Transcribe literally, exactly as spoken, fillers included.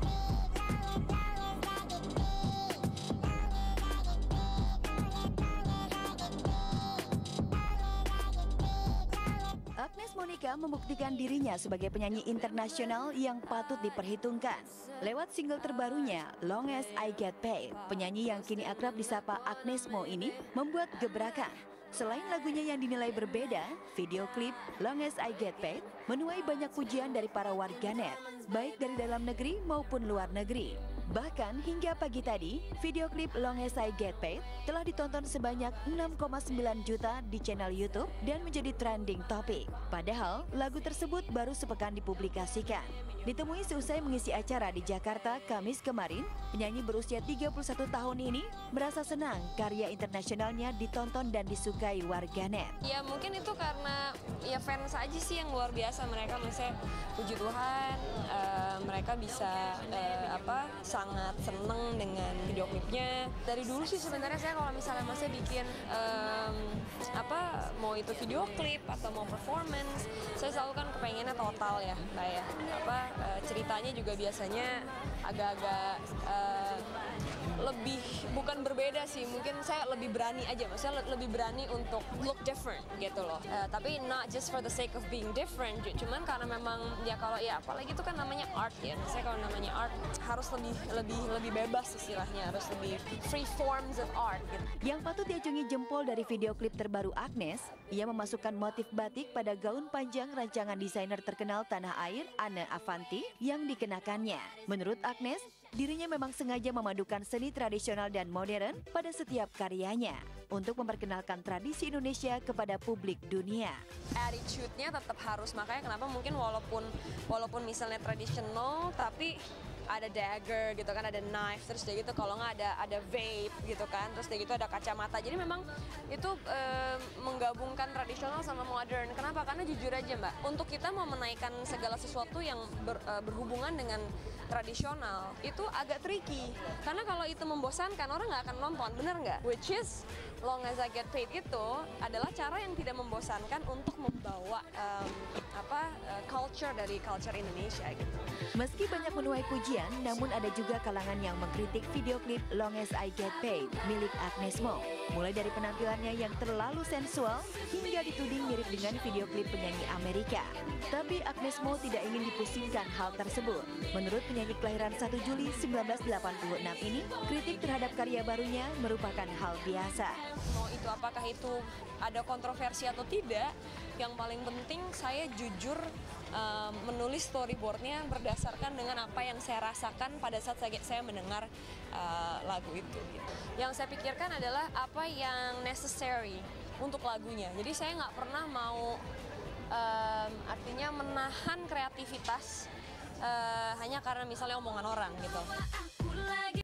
Agnes Monica membuktikan dirinya sebagai penyanyi internasional yang patut diperhitungkan. Lewat single terbarunya, Long As I Get Paid, penyanyi yang kini akrab disapa Agnes Mo ini membuat gebrakan. Selain lagunya yang dinilai berbeda, video klip Long As I Get Paid menuai banyak pujian dari para warganet, baik dari dalam negeri maupun luar negeri. Bahkan hingga pagi tadi, video klip Long As I Get Paid telah ditonton sebanyak enam koma sembilan juta di channel YouTube dan menjadi trending topik. Padahal lagu tersebut baru sepekan dipublikasikan. Ditemui seusai mengisi acara di Jakarta Kamis kemarin, penyanyi berusia tiga puluh satu tahun ini merasa senang karya internasionalnya ditonton dan disukai warganet. Ya mungkin itu karena ya fans aja sih yang luar biasa, mereka misalnya puji Tuhan, uh, mereka bisa uh, apa sangat seneng dengan video klipnya. Dari dulu sih sebenarnya saya kalau misalnya masih bikin um, apa mau itu video klip atau mau performance, saya selalu kan kepengennya total ya, kayak apa uh, ceritanya juga biasanya agak-agak uh, lebih bukan berbeda sih, mungkin saya lebih berani aja, maksudnya lebih berani untuk look different gitu loh. Uh, tapi not just for the sake of being different, cuman karena memang ya kalau ya apalagi itu kan namanya art ya, saya kalau namanya art harus lebih lebih lebih bebas istilahnya, harus lebih free forms of art gitu. Yang patut diacungi jempol dari video klip terbaru Agnes, ia memasukkan motif batik pada gaun panjang rancangan desainer terkenal tanah air Anne Avanti yang dikenakannya. Menurut Agnes, dirinya memang sengaja memadukan seni tradisional dan modern pada setiap karyanya untuk memperkenalkan tradisi Indonesia kepada publik dunia. Attitude-nya tetap harus, makanya kenapa mungkin walaupun walaupun misalnya tradisional tapi ada dagger gitu kan, ada knife, terus dia gitu kalau nggak ada ada vape gitu kan, terus dia gitu ada kacamata. Jadi memang itu e, menggabungkan tradisional sama modern. Kenapa? Karena jujur aja Mbak, untuk kita mau menaikkan segala sesuatu yang ber, e, berhubungan dengan tradisional itu agak tricky. Karena kalau itu membosankan, orang nggak akan nonton, bener nggak? Which is Long As I Get Paid itu adalah cara yang tidak membosankan untuk membawa um, apa uh, culture dari culture Indonesia gitu. Meski banyak menuai pujian, namun ada juga kalangan yang mengkritik video klip Long As I Get Paid milik Agnes Mo. Mulai dari penampilannya yang terlalu sensual hingga dituding mirip dengan video klip penyanyi Amerika. Tapi Agnes Mo tidak ingin dipusingkan hal tersebut. Menurut penyanyi kelahiran satu Juli seribu sembilan ratus delapan puluh enam ini, kritik terhadap karya barunya merupakan hal biasa. Mau itu apakah itu ada kontroversi atau tidak, yang paling penting saya jujur uh, menulis storyboardnya berdasarkan dengan apa yang saya rasakan pada saat saya, saya mendengar uh, lagu itu. Gitu. Yang saya pikirkan adalah apa yang necessary untuk lagunya. Jadi saya nggak pernah mau um, artinya menahan kreativitas uh, hanya karena misalnya omongan orang gitu.